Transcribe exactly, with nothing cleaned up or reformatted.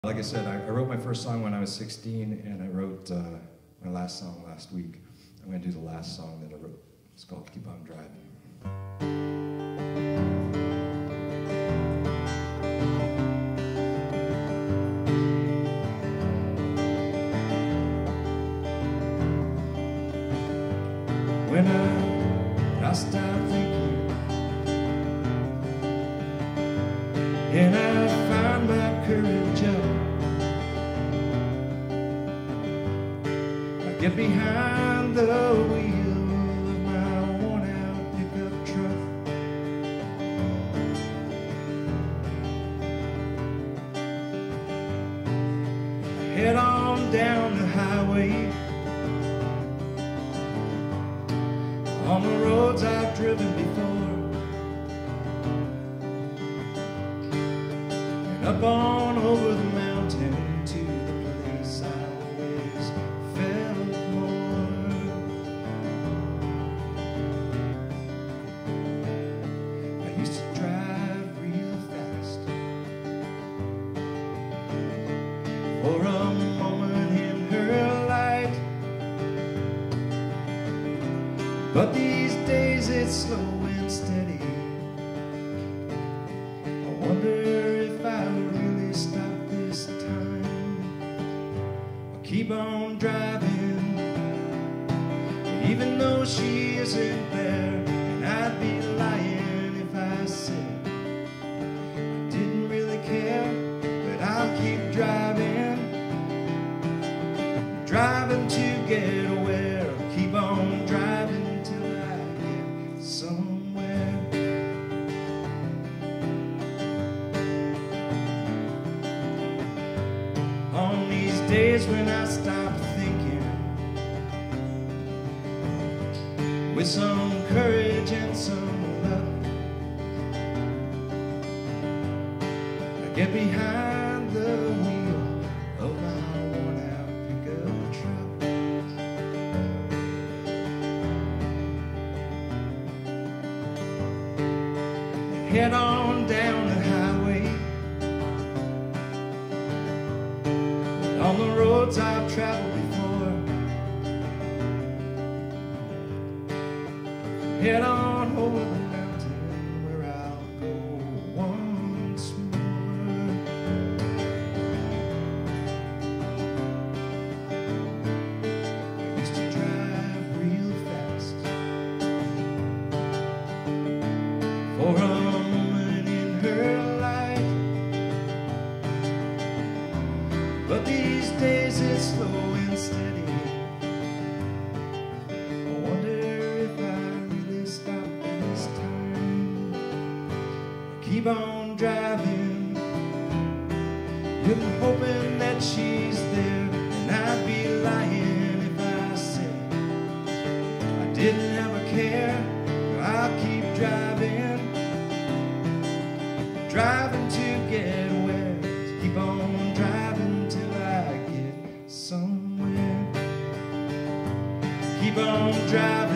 Like I said, I, I wrote my first song when I was sixteen, and I wrote uh, my last song last week. I'm going to do the last song that I wrote. It's called Keep On Driving. When I, I stop thinking and I find my courage up, I get behind the wheel of my worn-out pickup truck. I head on down the highway, on the roads I've driven before, and up on over the mountain to the place I always felt more. I used to drive real fast for a moment in her light, but these days it's slow and steady. I wonder if I really stop this time or keep on driving, even though she isn't there. And I'd be lying if I said I didn't really care, but I'll keep driving, driving to get where. I'll keep on driving somewhere. On these days when I stop thinking, with some courage and some luck, I get behind the wheel of my worn-out pickup truck. Head on down the highway, on the roads I've traveled before. Head on over the mountain where I'll go once more. I used to drive real fast for a her light, but these days it's slow and steady. I wonder if I really stop this time, keep on driving, you're hoping that she's there. And I'd be lying if I said I didn't ever care. I'll keep driving, driving to get where. Keep on driving till I get somewhere. Keep on driving.